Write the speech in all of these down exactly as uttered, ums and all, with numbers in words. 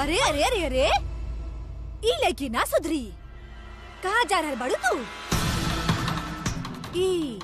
अरे अरे अरे अरे ई लड़की ना सुधरी। कहाँ जा रहा बड़ू तू? ई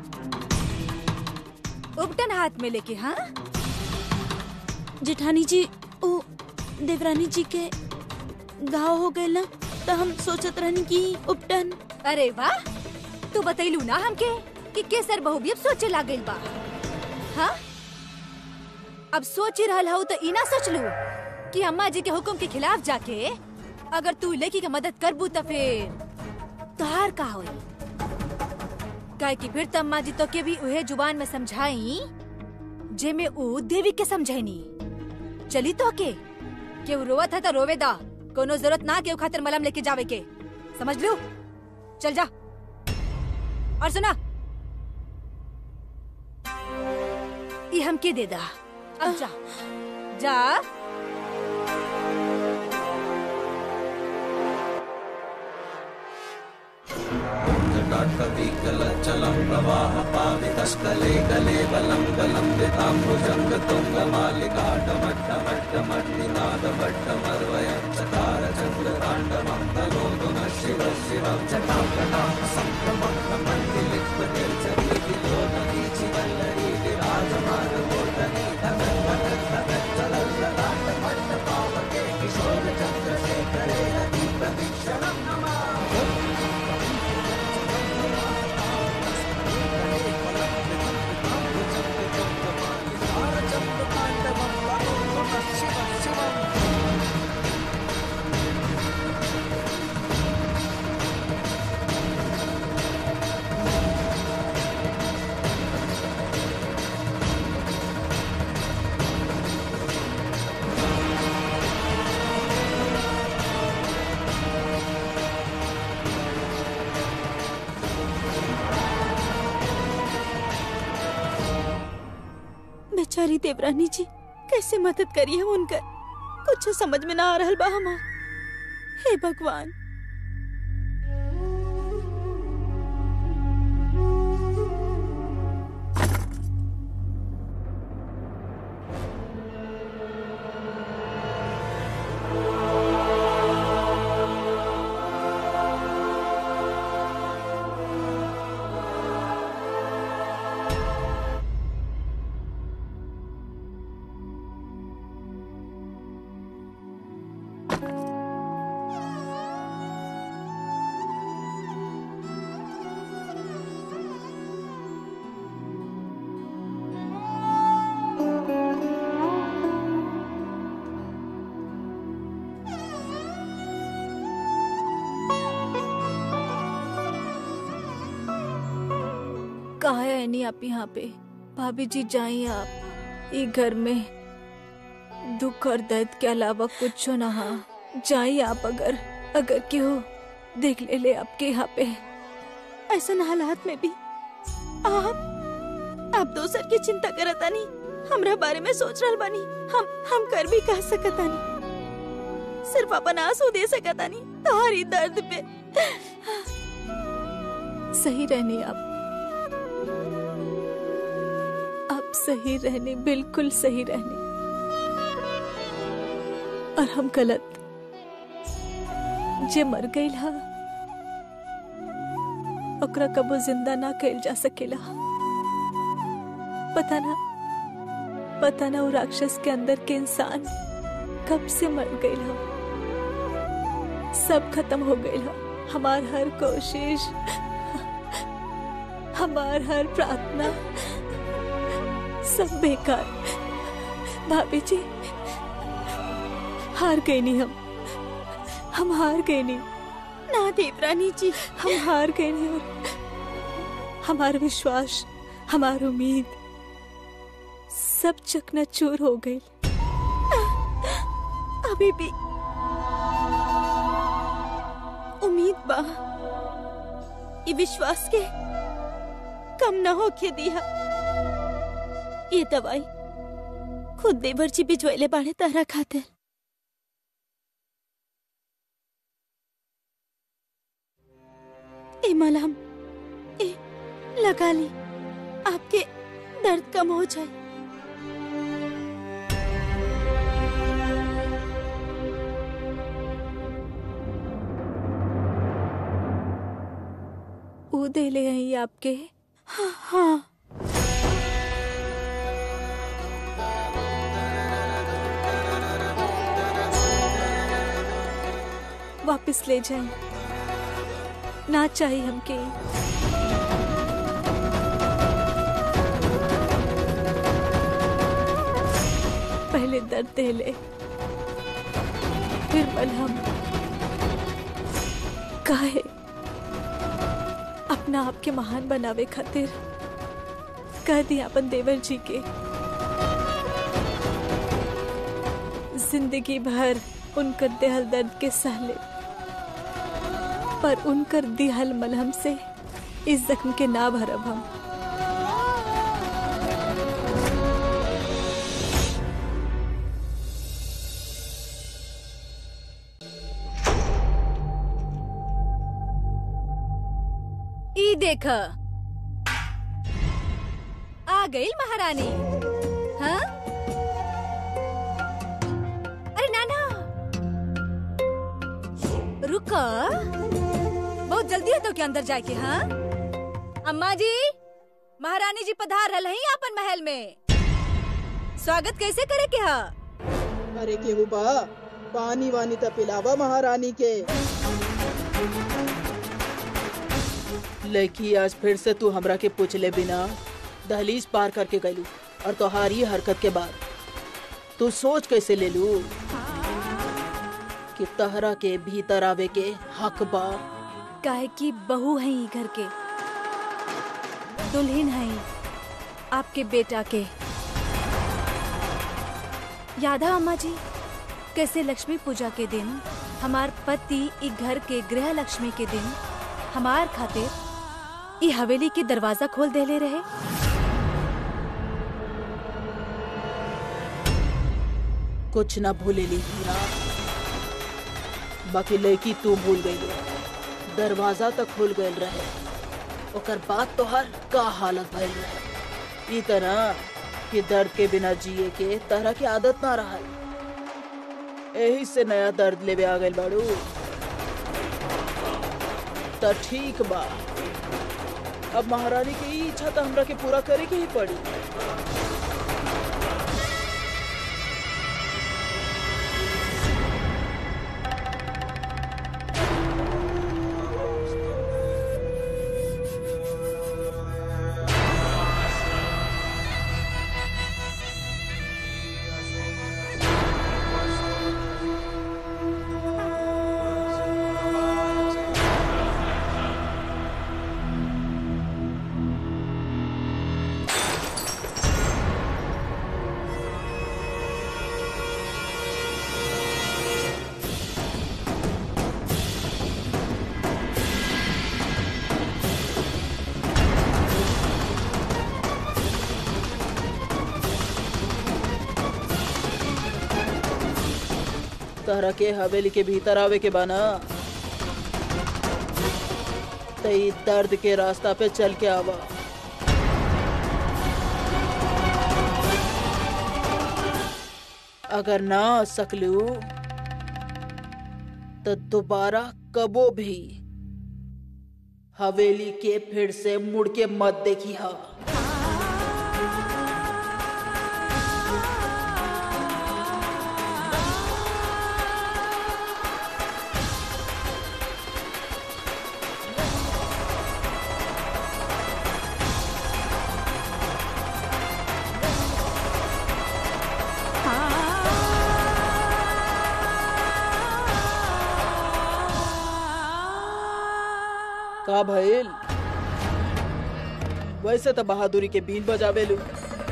उपटन हाथ में लेके। हाँ जेठानी जी, ओ देवरानी जी के घाव हो गए ना, तो हम सोचत रहनी की उपटन। अरे वाह, तू बतैलू ना हमके कि केसर बहू भी अब सोचे लागल बा। हाँ अब सोच ही रहल हूँ तो इना सोच लू कि अम्मा जी के हुक्म के खिलाफ जाके अगर तू लड़की की मदद करबू तो फिर तोहार का होई? काहे कि फिर तो अम्मा जी तो के भी उहे जुबान में समझाई जे में ऊ देवी के समझैनी। चली तो के केहू रोवत है तो रोवे दा, कोनो जरूरत ना केहू खातिर मलम लेके जावे के, समझ लू? चल जा। और सुना, ये हमके दे दा। अब जा जा। जटाटवीकलचलं प्रवाहपावितस्कले गले बलं गलम्बिताम्बुजं तुङ्गमालिकाडमट्टमट्टमट्टिनादभट्टमर्वयं चकारचन्द्रताण्डवं तनोतु नः शिवः शिवं जटाकटाः सम्भ्रमङ्गमण्डिलिक्वनिर्जरीविलोलनीचिवल्लरी विराजमानमूर्धनि तगत्तगत्तगत्तलल्ललाण्डमट्टपावके किशोरचन्द्रशेखरे अतिप्रतीक्षणं नमः। बेचारी देवरानी जी, कैसे मदद करिए उनकर, कुछ समझ में ना आ रहल बा हमार। हे भगवान। कहाँ है नहीं आप यहाँ पे? भाभी जी जाइए आप, ये घर में दुख और दर्द के अलावा कुछ ना। जाइए आप, अगर अगर क्यों देख ले ले आपके यहाँ पे ऐसा हालात में भी आप आप दोसर की चिंता करता नहीं, हमरा बारे में सोच रहा बानी। हम हम कर भी कह सकता नहीं, सिर्फ अपन आंसू दे सकता नहीं तुम्हारी दर्द पे। सही रहने आप, आप सही रहने, बिल्कुल सही रहने। और हम गलत, जे मर गई ला ओकरा कबो जिंदा ना कैल जा सकेला। पता ना पता ना वो राक्षस के अंदर के इंसान कब से मर गई ला, सब खत्म हो गई ला। हमार हर कोशिश, हमार हर प्रार्थना सब बेकार। भाभी जी हार गए नहीं, हम हम हार गए नहीं ना देवरानी जी, हम हार गए नहीं। और हमारा विश्वास, हमारी उम्मीद सब चकनाचूर हो गई। अभी भी उम्मीद बा, ये विश्वास के कम न होके दिया। ये दवाई खुद देवर जी भिजवाइले बाड़े तारा खातिर। ए मलहम ए लगा ली, आपके दर्द कम हो जाए। वो दे ले आई आपके। हाँ हाँ वापस ले जाए, ना चाहिए हमके। पहले दर्द दे ले, फिर मलहम। काहे अपना आपके महान बनावे खातिर कह दिया अपन देवर जी के। जिंदगी भर उनकर देहल दर्द के सहले, पर उनकर दिहल मलहम से इस जख्म के ना भरब हम। ई देख, आ गई महारानी। हाँ अरे नाना रुका, बहुत जल्दी है तो क्या अंदर जाके। हाँ अम्मा जी, महारानी जी पधार रही हैं अपन महल में, स्वागत कैसे करे के? हा अरे केहू बा पानी वानी त पिलावा महारानी के। लड़की आज फिर से तू हमरा के पूछले बिना दहलीज पार करके गलू, और तोहारी हरकत के बाद तू सोच कैसे ले लू कि तहरा के भीतर आवे के हक बा? काहे की बहू है ई घर के, दुल्हन है आपके बेटा के। याद है अम्मा जी कैसे लक्ष्मी पूजा के दिन हमार पति ई घर के गृह लक्ष्मी के दिन हमार खातिर ई हवेली के दरवाजा खोल देले रहे। कुछ न भूलेली हीरा, बाकी लड़की तू भूल गई। दरवाजा तक खुल गए रहे, ओकर बाद तो हर का हालत भइल रहे। ई तरह कि दर्द के बिना जिए के तरह की आदत ना रहा, यही से नया दर्द लेवे आ गए बाड़ू। त ठीक बा, अब महारानी की ई इच्छा तो हमरा के पूरा करे के ही पड़ी। तहरा के हवेली के भीतर आवे के बाना, तई दर्द के रास्ता पे चल के आवा। अगर ना आ सकलू तो दोबारा कबो भी हवेली के फिर से मुड़ के मत देखी। हा का भइल? वैसे तो बहादुरी के बीन बजावे लू,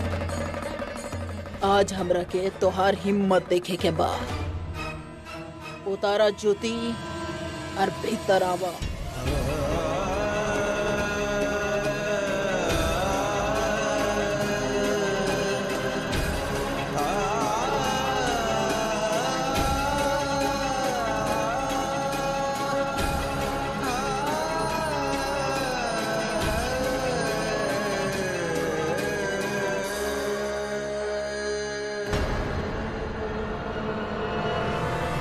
आज हमरा के तोहार हिम्मत देखे के बा। उतारा जूती और भीतर आवा।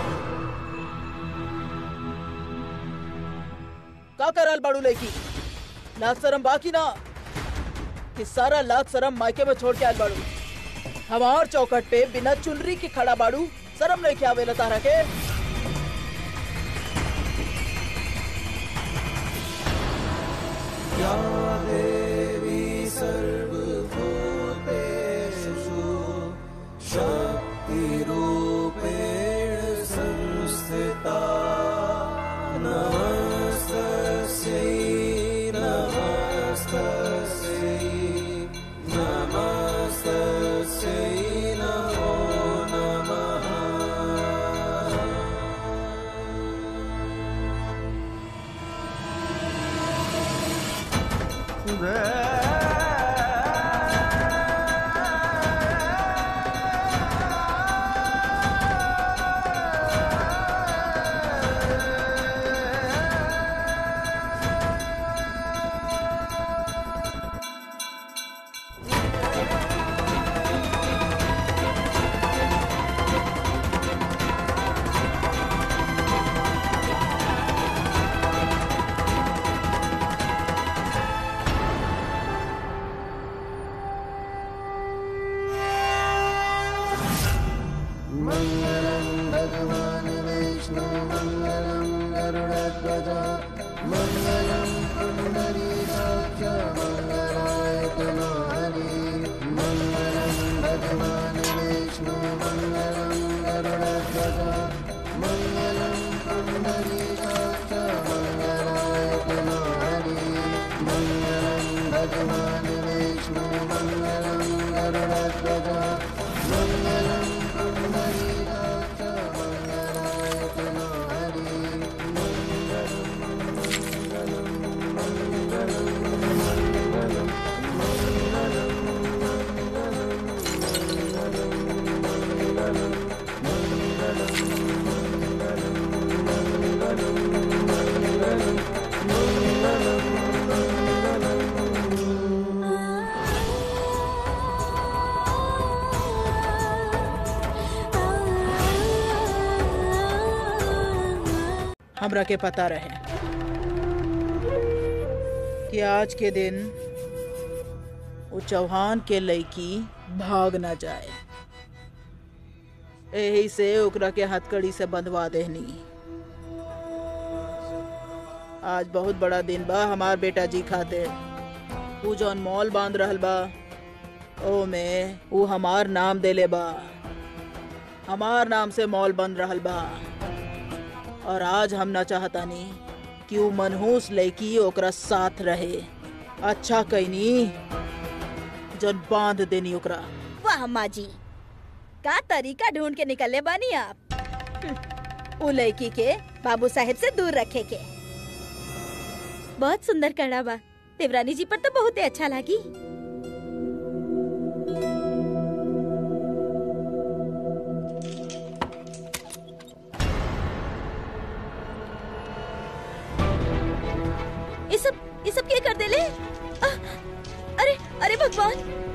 का करल बाड़ू लड़की? लाज शरम बाकी ना कि सारा लाज शरम मायके में छोड़ के आयल बाड़ू। हमार चौकट पे बिना चुनरी के खड़ा बाड़ू, शरम नहीं क्या वेला तारा के? या देवी सर्वभूतेषु शक्तिरूपेण संस्थिता नमस्तस्यै नमस्तस्यै नमस्तस्यै नमो नमः। मंगलम भगवान विष्णु मंगलम गरुड़ध्वज मंगलम पुंडरीकाक्ष मंगलाय तनोहरि मंगलम भगवान विष्णु मंगलम गरुड़ध्वज मंगलम पुंडरीकाक्ष मंगलाय तनोहरि मंगलम भगवान विष्णु मंगलम गरुड़ध्वज मंगलम हमरा के पता रहे कि आज के दिन वो चौहान के लड़की भाग न जाए, यही से ओकरा के हथकड़ी से बंधवा देनी। आज बहुत बड़ा दिन बा हमार बेटा जी खातिर। वो जौन मॉल बांध रहल बा ओ में वो हमार नाम देले बा, हमार नाम से मॉल बंद रहल बा। और आज हम ना चाहतानी कि वो मनहूस लड़की ओकरा साथ रहे। अच्छा कहनी जन बांध देनी ओकरा। वाह अम्मा जी, का तरीका ढूंढ के निकले बानी आप। वो लड़की के बाबू साहेब से दूर रखे के। बहुत सुंदर कड़ा बा, देवरानी जी पर तो बहुत ही अच्छा लगी। ये सब ये सब क्या कर देले? आ, अरे अरे भगवान,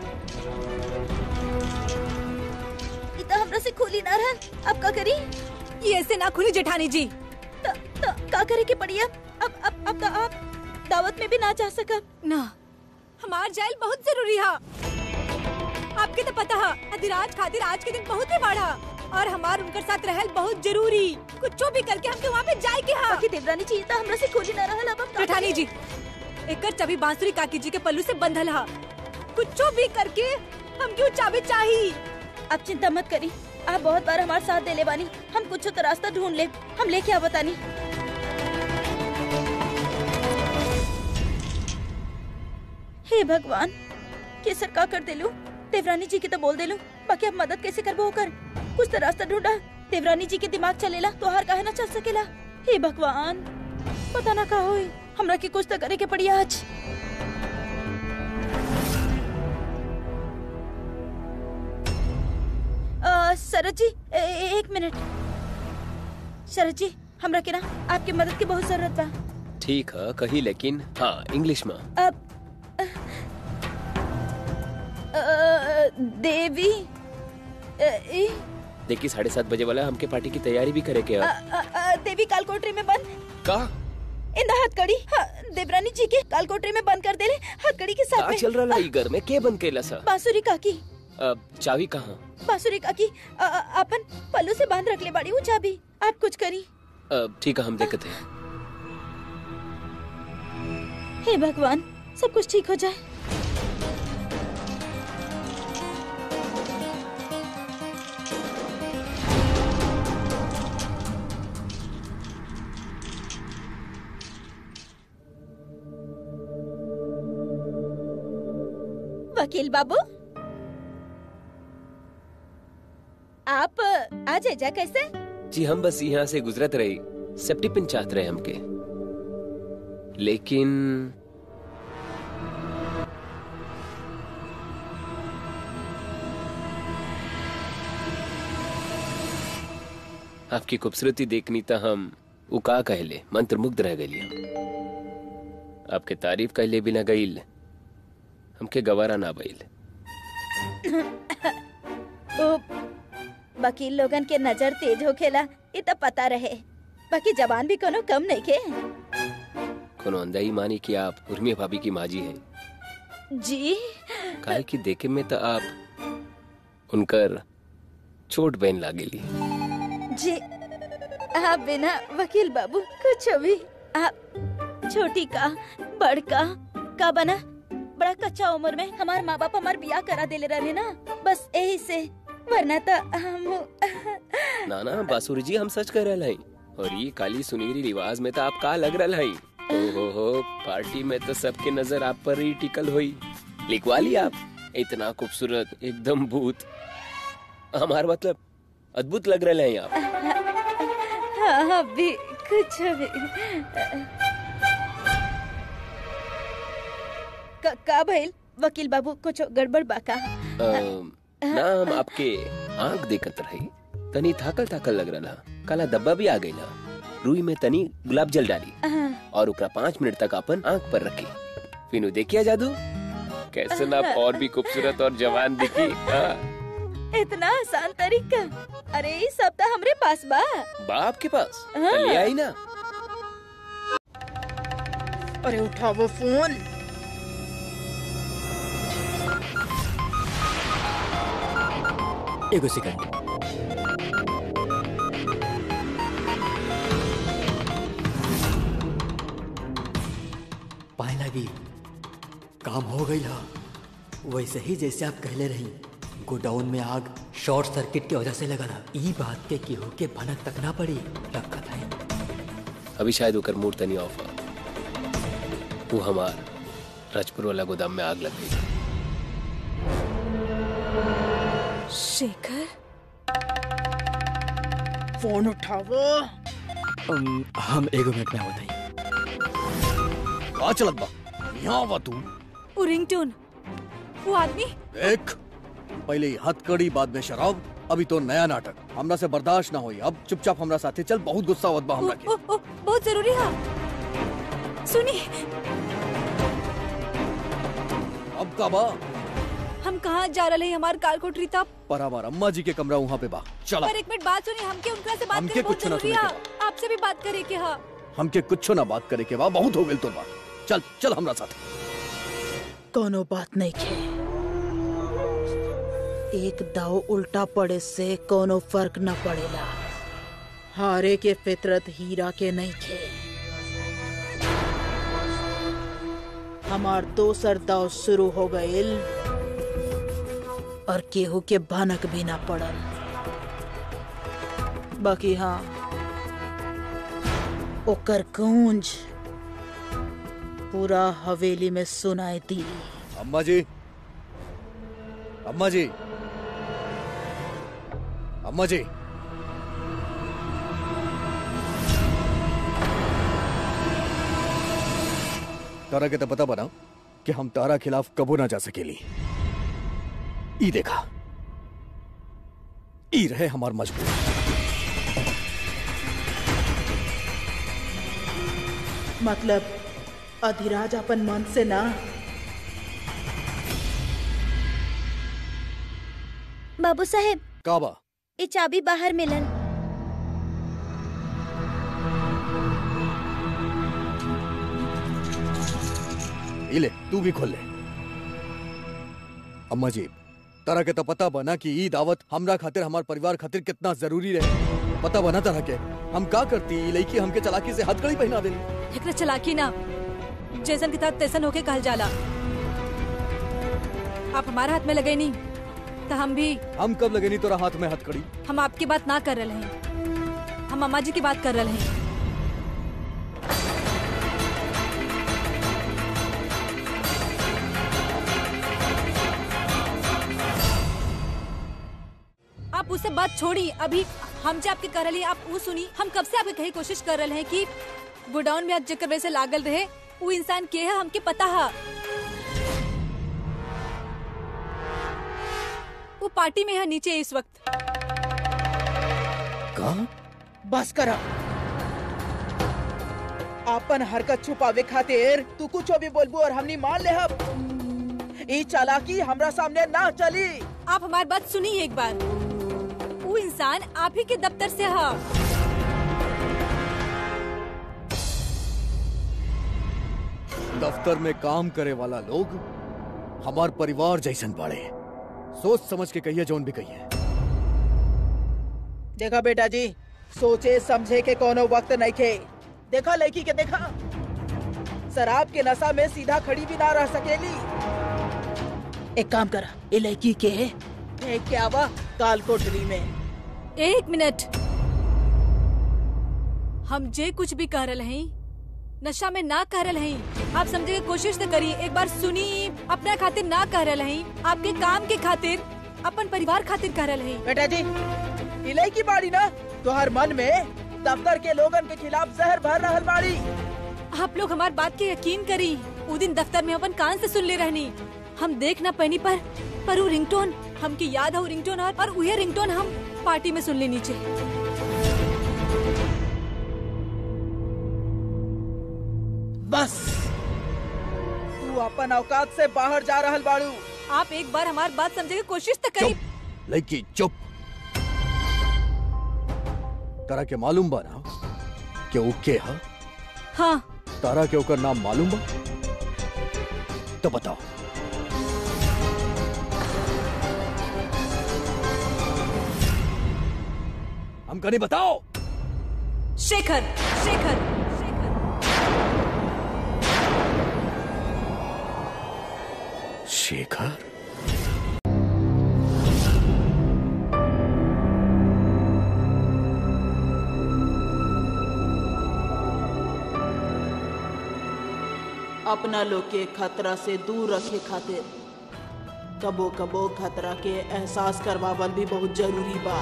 ये तो हमरा से खुली ना रहा। अब का करी? ये ऐसे ना खुली जेठानी जी। त, त, का करे के पड़ी? अब अब अब अब तो आप दावत में भी ना जा सका ना। हमार जाइल बहुत जरूरी है। आपके तो पता है अधिराज खातिर आज के दिन बहुत ही बड़ा और हमार उनकर साथ रहल बहुत जरूरी। कुछ भी करके हमके वहाँ पे जाए के हाँ। देवरानी जी तो हमरा से खोली ना रहल। अब जेठानी जी एकर चाबी बांसुरी काकी जी के पल्लू से बंधल है। कुछ भी करके हम क्यों चाबी चाहिए। आप चिंता मत करी, आप बहुत बार हमारे साथ दे ले बानी। हम कुछ तो रास्ता ढूंढ ले, हम लेके आ बतानी। हे भगवान, केसर का कर दे लू? देवरानी जी की तो बोल दे लू, बाकी अब मदद कैसे करबो होकर? कुछ तो रास्ता ढूंढा। देवरानी जी के दिमाग चलेला तो हर काहे ना चल सकेला। हे भगवान, पता ना का होई, हमरा के कुछ तो करे के पड़ी आज। आ, शरद जी ए, एक मिनट। शरद जी हमरा के ना आपकी मदद की बहुत जरूरत बा। ठीक है कही, लेकिन हाँ इंग्लिश में। अब देवी देखिए साढ़े सात बजे वाला हमके पार्टी की तैयारी भी करे के। देवी काल कोठरी में बंद का इन हथकड़ी। हाँ, देवरानी जी के काल कोठरी में बंद कर देले हथकड़ी के साथ का में। चल रहा है घर में के बंद केला सा? बांसुरी काकी अब चाबी कहाँ? बांसुरी काकी अ- अ- अपन पल्लू से बांध रख ले बाड़ी वो चाबी। आप कुछ करी। अब ठीक है, हम देखते हैं। हे भगवान, सब कुछ ठीक हो जाए। वकील बाबू, आप आज एजा कैसे? जी हम बस यहाँ से गुजरत रही, सेफ्टी पिन चाहते रहे हमके, लेकिन आपकी खूबसूरती देखनी था हम उका कहले मंत्रमुग्ध रह गई। आपके तारीफ कहले बिना गईल हमके गवारा ना बैल। ओ, वकील लोगन के नजर तेज होखेला ये तो पता रहे, बाकी जवान भी कोनो कम नहीं के। कोनो अंदाई मानी कि आप उर्मिया भाभी की माँ जी हैं। जी काहे कि देखे में तो आप उनकर छोट बहन लागेली। जी आप बिना वकील बाबू कुछ भी, आप छोटी का बड़का का बना बड़ा कच्चा उम्र में हमारे माँ बाप हमार बियाह करा देले रहे ना, बस यही से, वरना तो हम ना ना बासुरी जी, हम सच कह रहे हैं। और ये काली सुनहरी रिवाज में तो आप का लग रहा है। ओहो हो, पार्टी में तो सबके नजर आप पर ही टिकल हुई। लिखवा ली आप, इतना खूबसूरत एकदम भूत, हमारा मतलब अद्भुत लग रहे हैं आप। हाँ हाँ भी कुछ भी। का, का भइल वकील बाबू, कुछ गड़बड़ बाका? ना हम आपके आंख देखत रही, तनी थाकल थाकल लग रहा, काला धब्बा भी आ गई ना, रुई में तनी गुलाब जल डाली और उकरा पाँच मिनट तक अपन आंख पर रखी। फिर देखिया जादू कैसे ना और भी खूबसूरत और जवान दिखी। इतना आसान तरीका? अरे ये सब तो हमरे पास बा। बाप के पास? ले आई ना। अरे उठाओ वो फोन। एगो सेकंड। पाए लगी काम हो गई हा, वैसे ही जैसे आप कहले रही, गोडाउन में आग शॉर्ट सर्किट की वजह से लगा था। ई बात के की हो के भनक तक ना पड़ी रखा था। अभी शायद होकर मूड तनी ऑफ है, वो हमार राजपुर वाला गोदाम में आग लग गई। शेखर, फोन उठाओ। हम, हम एगो मिनट में आवत हई। का चलत बा? यहाँ आवा तू। वो रिंगटोन, वो आदमी। देख, पहले ही हथकड़ी, बाद में शराब, अभी तो नया नाटक। हमरा से बर्दाश्त ना होई। अब चुपचाप हमरा साथे चल, बहुत गुस्सा होत बा हमरा ओ, के। ओ, ओ, बहुत जरूरी है। सुनी, अब का बा? हम कहाँ जा रहे हैं? हमार काल कोठरी तब पर हमार अम्मा जी के कमरा वहाँ पे बा। चला। पर एक मिनट बात सुनिए, हमके उनका से बात हमके करे बहुत कुछ ना जरूरी सुने है। के आपसे भी बात करे के हा। हमके कुछ ना बात करे के बा, बहुत हो गेल तो बा। चल चल हमरा साथ। कोनो बात नहीं खे। एक दाव उल्टा पड़े से कोनो फर्क न पड़ेला। हारे के फितरत हीरा के नहीं खे। हमार दोसर दाव शुरू हो गईल और केहू के भनक भी ना पड़ल। बाकी हाँ, ओकर गूंज पूरा हवेली में सुनाई दी। अम्मा जी, अम्मा जी, अम्मा जी। तारा के तो पता बना कि हम तारा खिलाफ कबो ना जा सकेली। ई देखा, ई रहे हमार मजबूर। मतलब अधिराज अपन मन से ना। बाबू साहेब, काबा ये चाबी बाहर मिलन। इले तू भी खोल ले। अम्मा जी तरह के तो पता बना कि ई दावत हमरा खातिर हमार परिवार खातिर कितना जरूरी रहे। पता बना तरह के हम का करती ई लड़की हमके चालाकी से हथकड़ी पहना देली। एकरा चलाकी ना जैसन के तहत तैसन होके कहल जाला। आप हमारे हाथ में लगे नहीं तो हम भी। हम कब लगे नहीं तोरा हाथ में हथकड़ी? हम आपकी बात ना कर रहे हैं, हम अम्मा जी की बात कर रहे हैं। आप उससे बात छोड़ी, अभी हम जो आपके कर रहे हैं आप वो सुनी। हम कब से आपके कही कोशिश कर रहे हैं कि गोडाउन में आज जकर वजह से लागल रहे वो इंसान के है हमके पता है। वो पार्टी में है नीचे इस वक्त। कहाँ? बस करा आपन हरकत छुपावे खातिर तू कुछ भी बोलबू और हमनी मान ले। हम ई चालाकी हमरा सामने ना चली। आप हमारी बात सुनिए एक बार। वो इंसान आप ही के दफ्तर से है। दफ्तर में काम करे वाला लोग हमार परिवार जैसन बाड़े। सोच समझ के कहिए जोन भी कहिए। देखा बेटा जी, सोचे समझे के कोनो वक्त नहीं खे। देखा लड़की के देखा, शराब के नशा में सीधा खड़ी भी ना रह सकेली। एक काम करा, ये लड़की के फेंक के आवा काल कोठरी में। एक मिनट, हम जे कुछ भी कह रहे हैं नशा में ना कह रहे हैं। आप समझे की कोशिश तो करिए। एक बार सुनी, अपना खातिर ना कह रहे हैं, आपके काम के खातिर, अपन परिवार खातिर कह रहे हैं। बेटा जी इलाई की बाड़ी ना, तो हर मन में दफ्तर के लोगन के खिलाफ जहर भर रहल बाड़ी। आप लोग हमारी बात के यकीन करी। वो दिन दफ्तर में अपन कान से सुन ले रहनी। हम देख ना पैनी पर पर वो रिंगटोन हमकी याद है। वो रिंगटोन और, और वही रिंगटोन हम पार्टी में सुन ले नीचे। बस तू अपन औकात से बाहर जा रहल बाड़ू। आप एक बार हमारी बात समझने की कोशिश तो करी। लड़की चुप। तारा के मालूम बा ना कि वो के है? हाँ। तारा के ओकर नाम मालूम बा? तो बताओ। हम कहीं बताओ। शेखर, शेखर, शेखर। अपना लोग के खतरा से दूर रखे खातिर कबो कबो खतरा के एहसास करवावल भी बहुत जरूरी बा।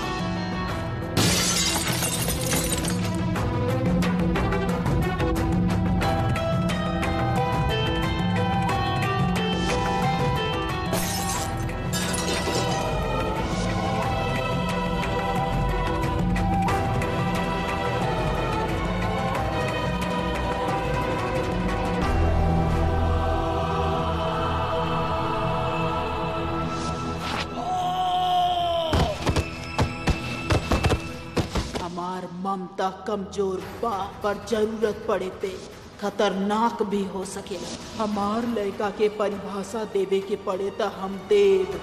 ममता कमजोर बा, पर जरूरत पड़े पे खतरनाक भी हो सकेला। हमार लड़का के परिभाषा देवे के पड़े तो हम देव।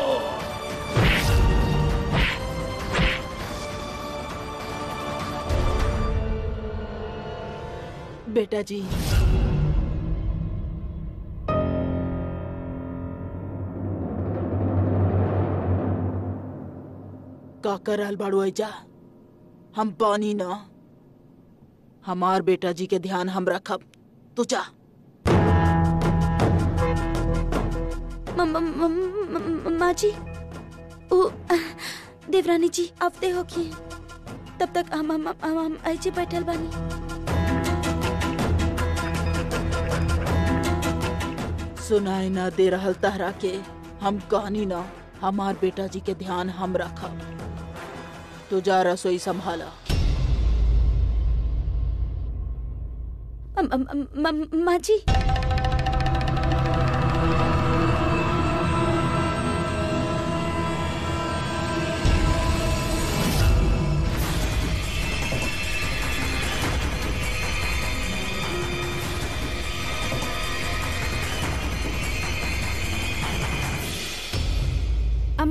बेटा जी का करल बाड़ू ऐजा? हम बानी ना, हमार बेटा जी के ध्यान हम रखब। तू जा। माँ जी, ओ देवरानी जी आवते हो कि तब तक हम हम हम, हम ऐसे बैठल बानी। सुनाई ना दे रहल तहरा के? हम कहनी ना, हमार बेटा जी के ध्यान हम रखब। तो जा रसोई संभाला। माँ जी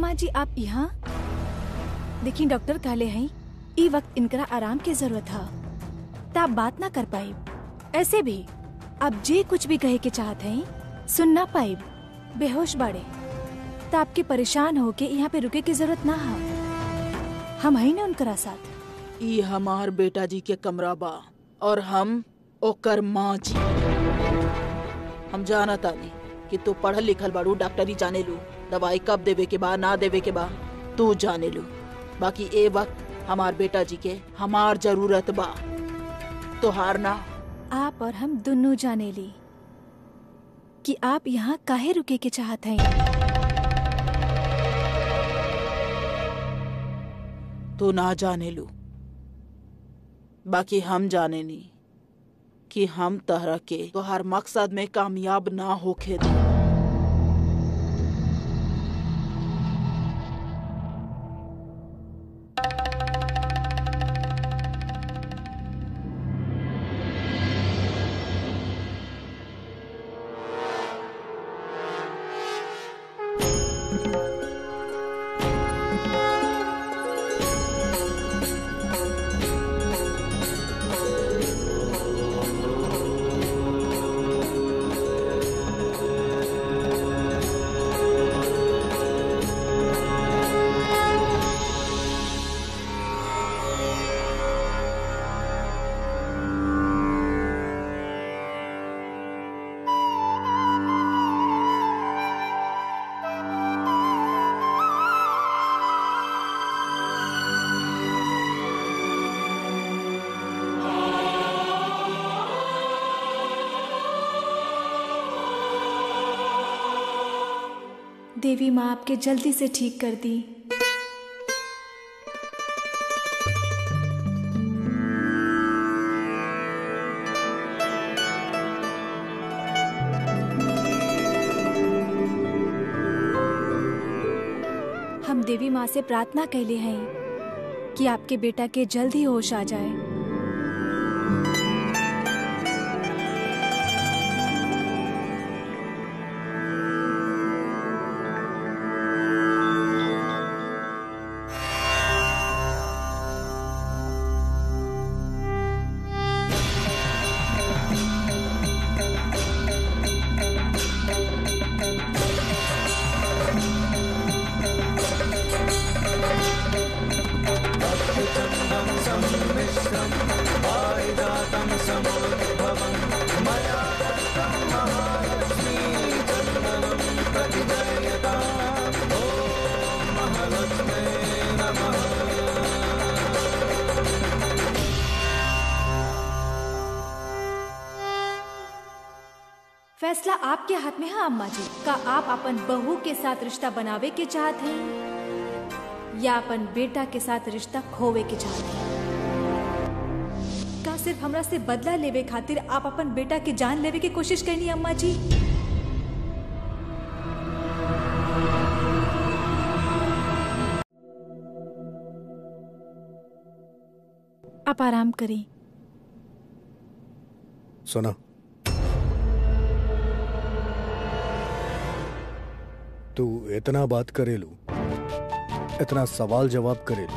अम्मा जी आप यहाँ? देखी डॉक्टर काले हैं, ई वक्त इनकरा आराम की जरूरत है, तो आप बात ना कर पाई। ऐसे भी आप जे कुछ भी कहे के चाहते हैं सुन ना पाई, बेहोश बाड़े, तो आपके परेशान होके यहाँ पे रुके की जरूरत ना है। हम है ना उनकरा साथ। ई हमार बेटा जी के कमरा बा और हम ओकर माँ जी। हम जाना तानी कि तू पढ़ल लिखल बाड़ू, डॉक्टरी जाने लू, दवाई कब देवे के बा ना देवे के बा तू जाने लू। बाकी ए वक्त हमार बेटा जी के हमार जरूरत बा, तोहार ना। आप और हम दोनों जाने ली कि आप यहाँ काहे रुके के चाहत हैं। तू ना जाने लू, बाकी हम जाने नी कि हम तहरा के तोहार मकसद में कामयाब ना होके दे। देवी माँ आपके जल्दी से ठीक कर दी। हम देवी माँ से प्रार्थना कैले हैं कि आपके बेटा के जल्द ही होश आ जाए। फैसला आपके हाथ में है अम्मा जी। का आप अपन बहू के साथ रिश्ता बनावे के चाहते हैं या अपन बेटा के साथ रिश्ता खोवे के चाहते हैं? का सिर्फ हमरा से बदला लेवे खातिर आप अपन बेटा की जान लेवे की कोशिश करनी अम्मा जी? आप आराम करें। सुना, तू इतना बात करेलू, इतना सवाल जवाब करेलू,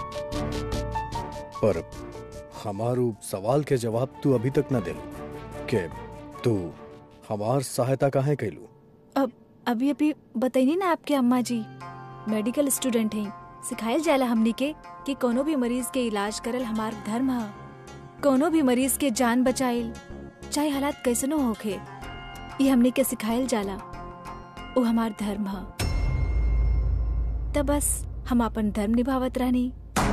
पर हमारू सवाल के जवाब तू अभी तक न देलू के तू हमार सहायता काहे कैलू? अब अभी अभी बताइए ना आपके अम्मा जी मेडिकल स्टूडेंट हैं, सिखायल जाला हमनी के कि कोनो भी मरीज के इलाज करल हमार धर्म है। कोनो भी मरीज के जान बचाइल चाहे हालात कैसनो होखे, ये हमनी के सिखायल जाला, वो हमार धर्म है। तब बस हम अपन धर्म निभावत रहनी।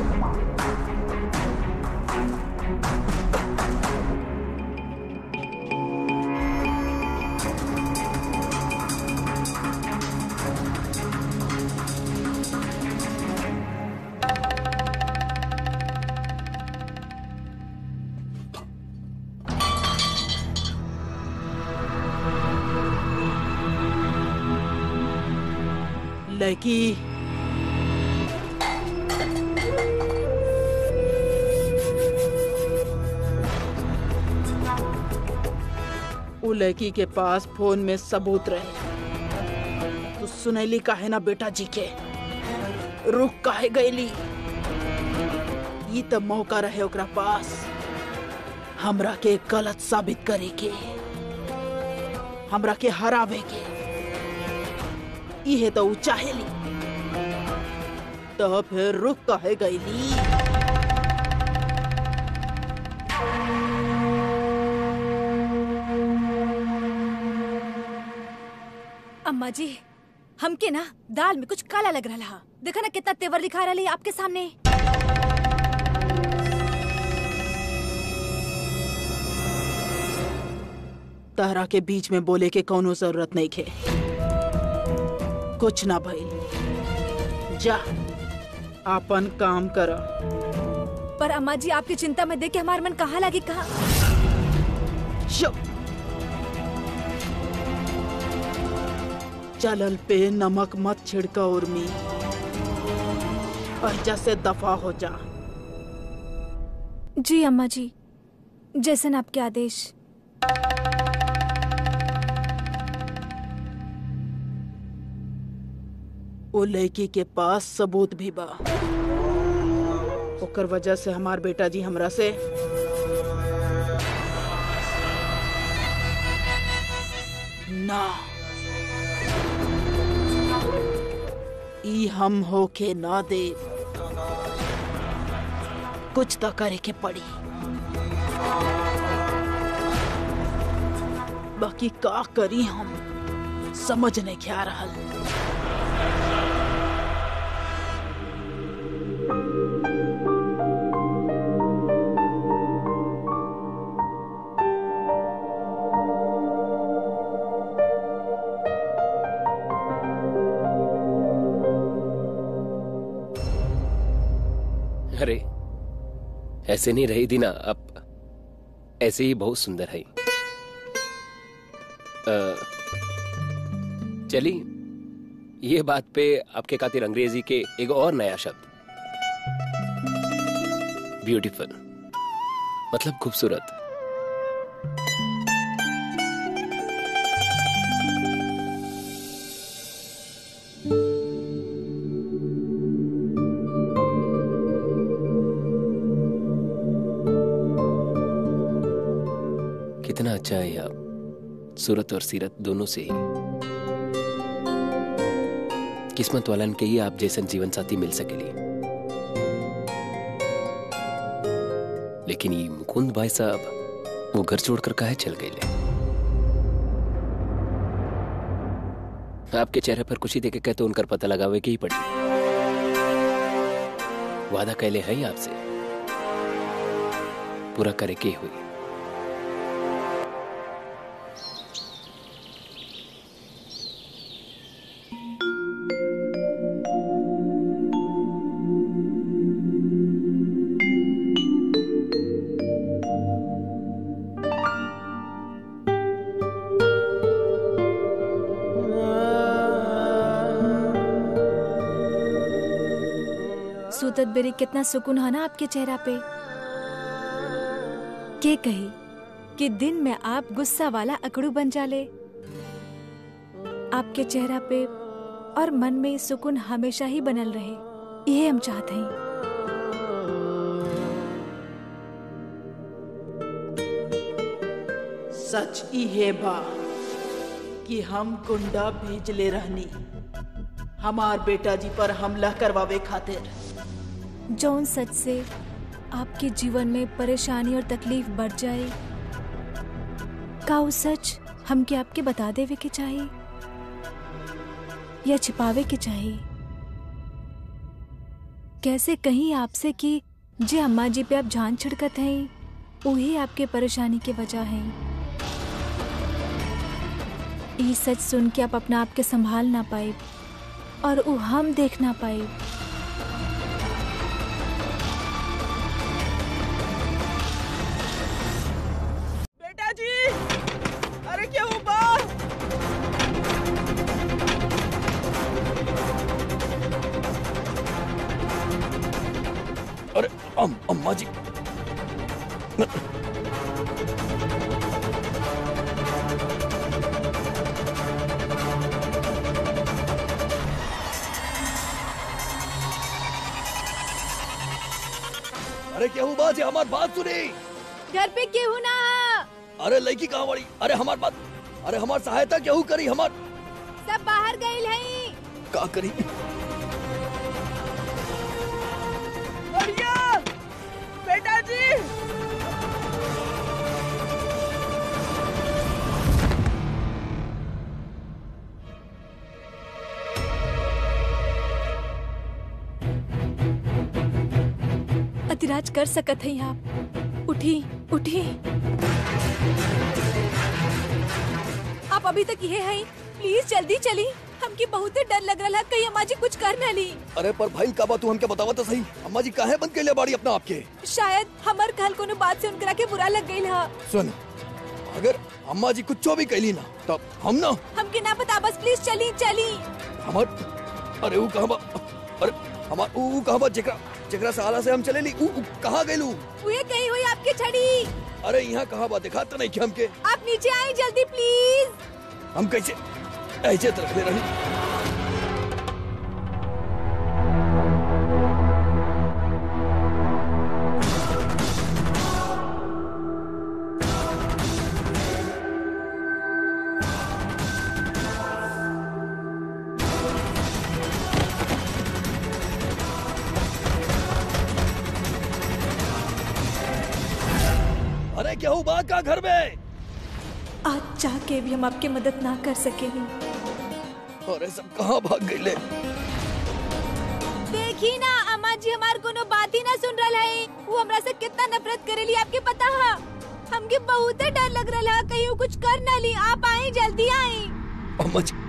लड़की वो लड़की के पास फोन में सबूत रहे, तो सुनैली काहे ना बेटा जी के? रुक काहे गईली? ये तो मौका रहे ओकरा पास हमरा के गलत साबित करे के, हमरा के हरावे के। ये तो ऊ चाहेली, तो फिर रुक काहे गईली? अम्मा जी, हमके ना दाल में कुछ काला लग रहा है। देखा ना कितना तेवर दिखा रहा है आपके सामने। तारा के बीच में बोले के कोनो जरूरत नहीं खे। कुछ ना भइल, जा अपन काम कर। पर अम्मा जी, आपकी चिंता में देख के हमारा मन कहाँ लगी कहाँ। चुप। चलल पे नमक मत छिड़का उर्मी, और जैसे दफा हो जा। जी अम्मा जी, जैसन आपके आदेश। वो लड़की के पास सबूत भी बा, ओकर वजह से हमार बेटा जी हमरा से ना ई हम होके ना दे। कुछ तो करे के पड़ी, बाकी का करी हम समझ नहीं क्या रहल। अरे ऐसे नहीं रही दीना, अब ऐसे ही बहुत सुंदर है। चली ये बात पे आपके खातिर अंग्रेजी के एक और नया शब्द, ब्यूटीफुल मतलब खूबसूरत। कितना अच्छा है आप, सूरत और सीरत दोनों से ही। किस्मत वालन के ही आप जैसन जीवन साथी मिल सकेली। लेकिन ये मुकुंद भाई साहब वो घर छोड़कर काहे चल गए? आपके चेहरे पर खुशी देखे कहते उनका पता लगावे की ही पड़ी। वादा कहले है आपसे, पूरा करे के हुई। सूतत बेरी कितना सुकून है ना आपके चेहरा पे। के कही कि दिन में आप गुस्सा वाला अकड़ू बन जाले। आपके चेहरा पे और मन में सुकून हमेशा ही बनल रहे, ये हम चाहते हैं। सच ई है बा कि हम गुंडा भेजले रहनी हमार बेटा जी पर हमला करवावे खातिर। जौन सच से आपके जीवन में परेशानी और तकलीफ बढ़ जाए, का वो सच हमके आपके बता देवे के चाहिए या छिपावे के चाहिए? कैसे कहीं आपसे कि जे अम्मा जी पे आप जान छिड़कत हैं, वही आपके परेशानी की वजह है। ये सच सुन के आप अपना आप के संभाल ना पाए और वो हम देख ना पाए। बेटा जी, अरे क्या हुआ? अरे अम, अम्मा जी, अरे केहू बात है, हमार बात सुनी। घर पे केहू ना। अरे लड़की कहाँ बड़ी? अरे हमार बात, अरे हमार सहायता केहू करी, हमार सब बाहर गए हैं। का करी? बढ़िया बेटा जी। अतिराज कर सकत है आप। उठी उठी। आप अभी तक ये है, प्लीज जल्दी चली। हमके बहुत डर लग रहा है कहीं अम्मा जी कुछ कर न ली। अरे पर भाई का बात तू हमके बतावा तो सही, अम्मा जी काहे बंद कैले बाड़ी अपना आपके? शायद हमार कल कोनो बात से उनकरा के बुरा लग गई हा। सुन, अगर अम्मा जी कुछ भी कैली ना तब हम ना हमके ना बता, बस प्लीज चली चली। हमार अरे वो कहाँ बा? अरे हमार वो कहाँ बा? जेकरा जेकरा सहारा से हम चले ली, ऊ कहाँ गइलू? वो कहीं हुई आपकी छड़ी। अरे यहाँ कहाँ बा? दिखा तो नहीं कि हमके। आप नीचे आए जल्दी प्लीज। हम कैसे ऐसे तरफ ले रही? अरे क्या हुआ बा का घर में? आज चाह के भी हम आपकी मदद ना कर सकेंगे। अरे सब कहाँ भाग गए? देखी ना अम्मा जी हमार कोनो बात ही ना सुन रहा है। वो हमरा से कितना नफरत करेली आपके पता है? हमके बहुत डर लग रहा है कहीं वो कुछ कर ना ली। आप आए जल्दी आए। अम्मा जी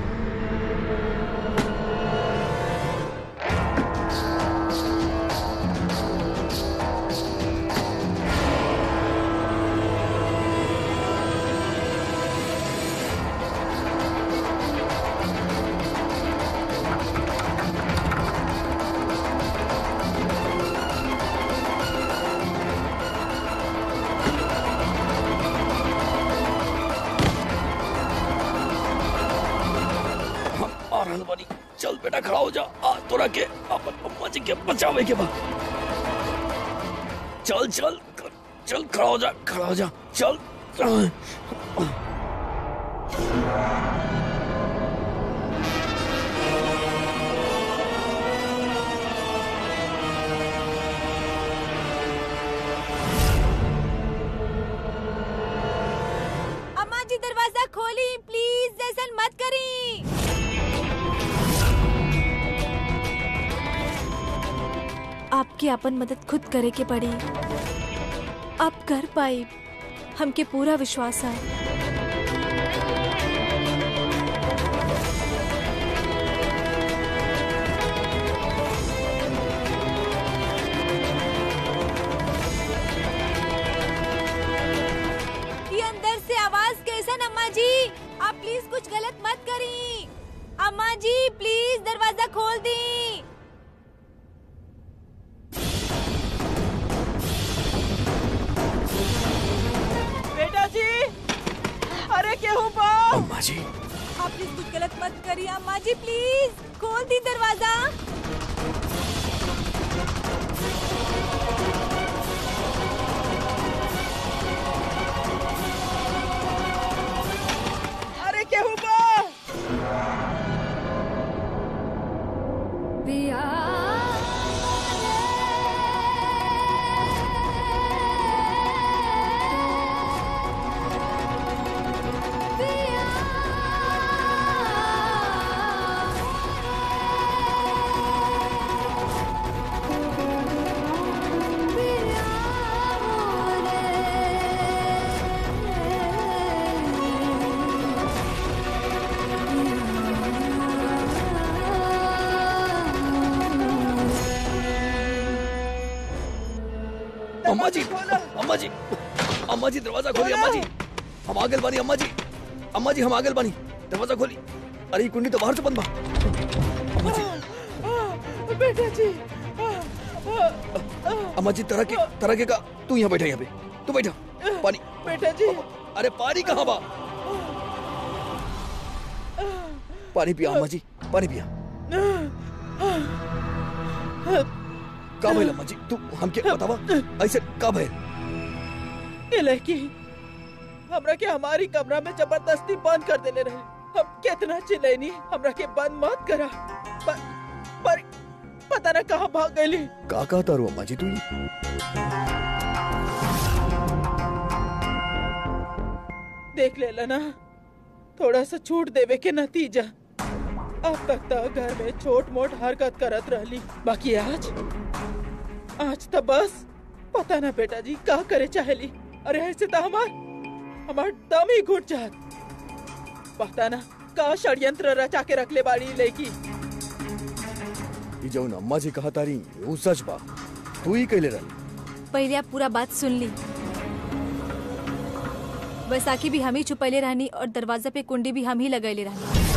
बनी, चल बेटा खड़ा हो जा। आ तोरा के अपन अम्मा जी के बचावे के बाद चल चल चल खड़ा हो जा, खड़ा हो जा, चल। अम्मा जी दरवाजा खोली प्लीज, जैसन मत करी। आपकी अपन मदद खुद करे के पड़ी। आप कर पाई, हमके पूरा विश्वास है। ये अंदर से आवाज कैसन अम्मा जी? आप प्लीज कुछ गलत मत करी। अम्मा जी प्लीज दरवाजा खोल दी। अरे क्या हुआ? अम्मा जी आप प्लीज कुछ गलत मत करिए। अम्मा जी प्लीज खोल दी दरवाजा। अरे क्या हुआ? अम्मा जी अम्मा जी अम्मा जी दरवाजा खोली। अम्मा जी हम आगल बानी। अम्मा जी अम्मा जी हम आगल बानी, दरवाजा खोली। अरे कुंडी तो बाहर से बंद बा। अम्मा जी बेटा जी। अम्मा जी तरह के तरह के का तू यहाँ बैठा, यहाँ पे तू बैठा। पानी बेटा जी। अरे पानी कहाँ बा? पानी पिया अम्मा जी, पानी पिया। का भइल अम्मा जी तू हमके बतावा ऐसे का भइल? ये लड़की हमरा के हमारी कमरा में जबरदस्ती बंद कर देले रहे। हम कितना चिल्लानी हमरा के बंद मत करा, पर, पर पता ना कहाँ भाग गई। का का तारू अम्मा जी तू? देख ले ना, थोड़ा सा छूट देवे के नतीजा। अब तक तो घर में छोट मोट हरकत करत रहली, बाकी आज आज तो बस पता ना बेटा जी का करे चाहेली। अरे ऐसे तो हमार हमार दम ही घुट जात। पता ना का षड्यंत्र रचा के रख ले बाड़ी लड़की। ई जौन अम्मा जी कहा तारी वो सच बा, तू ही कहले रही। पहले आप पूरा बात सुन ली। बैसाखी भी हम ही छुपैले रहनी और दरवाजा पे कुंडी भी हम ही लगैले रहनी।